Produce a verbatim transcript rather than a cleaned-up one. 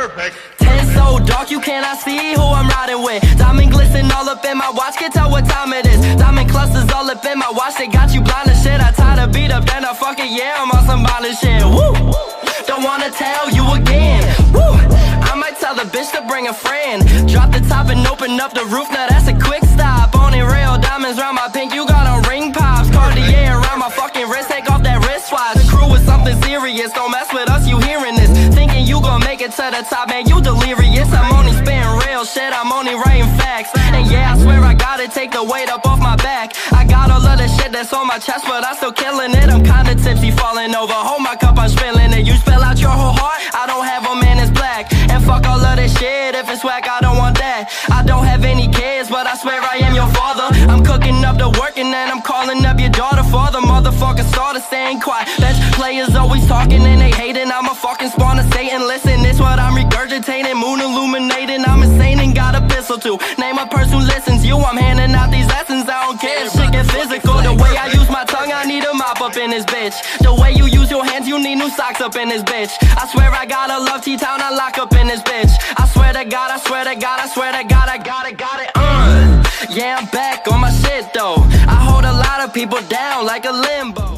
perfect. Ten so dark you cannot see who I'm riding with. Diamond glisten all up in my watch, can tell what time it is. Diamond clusters all up in my watch, they got you blind as shit. I tie the beat up, then I fuck it, yeah, I'm on some violent shit. Woo! Don't wanna tell you again. Woo! I might tell the bitch to bring a friend. Drop the top and open up the roof, now that's a quick stop. Only real diamonds round my pink, you got on ring pops. Cartier around my fucking wrist, take off that wristwatch. The crew is something serious, don't mess with us, you hearing this. Thinking you gon' make it to the top, man, you delirious. I'm only spitting real shit, I'm only writing facts. And yeah, I swear I gotta take the weight up off my back. I got all of the shit that's on my chest, but I'm still killing it. I'm kinda tipsy, falling over, hold my cup, I'm spilling it. You spill out your whole heart, I don't have a man, it's black. And fuck all of this shit, if it's whack, I don't want that. I don't have any kids, but I swear I am your father. I'm cooking up the work and then I'm calling up your daughter. Father, motherfucker, started staying quiet. Bench players always talking and they hating. I'm a fucking spawn of Satan. Listen, this what I'm regurgitating. Moon illuminating, I'm insane and got a pistol too. Name a person who listens, you, I'm handing out these lessons. I don't care if shit get physical. The way I use my tongue, I need a mop up in this bitch. The way you use your hands, you need new socks up in this bitch. I swear I gotta love T-Town, I lock up in this bitch. I swear to God, I swear to God, I swear to God, I got it, got it, uh. Yeah, I'm back on my shit though. I hold a lot of people down like a limbo.